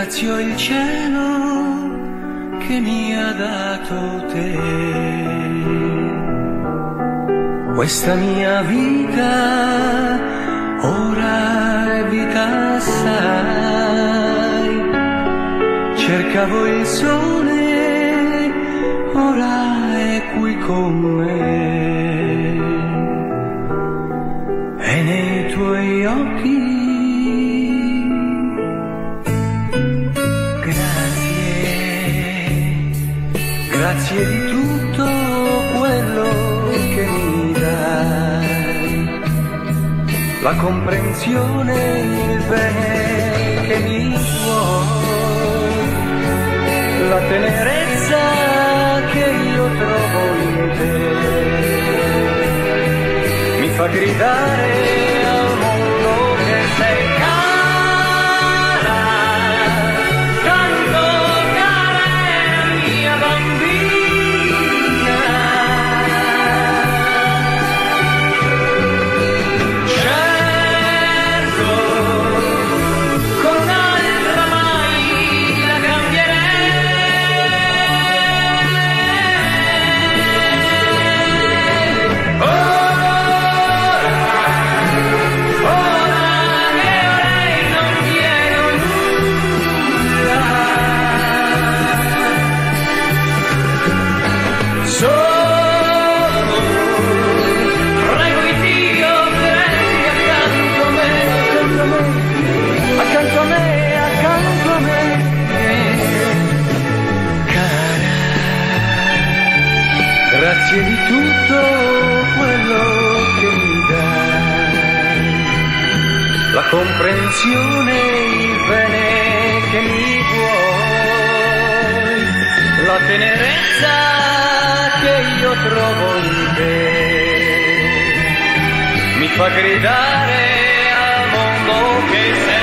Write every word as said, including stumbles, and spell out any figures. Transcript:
ringrazio il cielo che mi ha dato te. Questa mia vita ora è vita assai. Cercavo il sole, ora è qui con me. E nei tuoi occhi grazie di tutto quello che mi dai, la comprensione, il bene che mi vuoi, la tenerezza che io trovo in te, mi fa gridare al mondo che sei cara. Grazie di tutto quello che mi dai, la comprensione, il bene che mi vuoi, la tenerezza che io trovo in te, mi fa gridare al mondo che sei.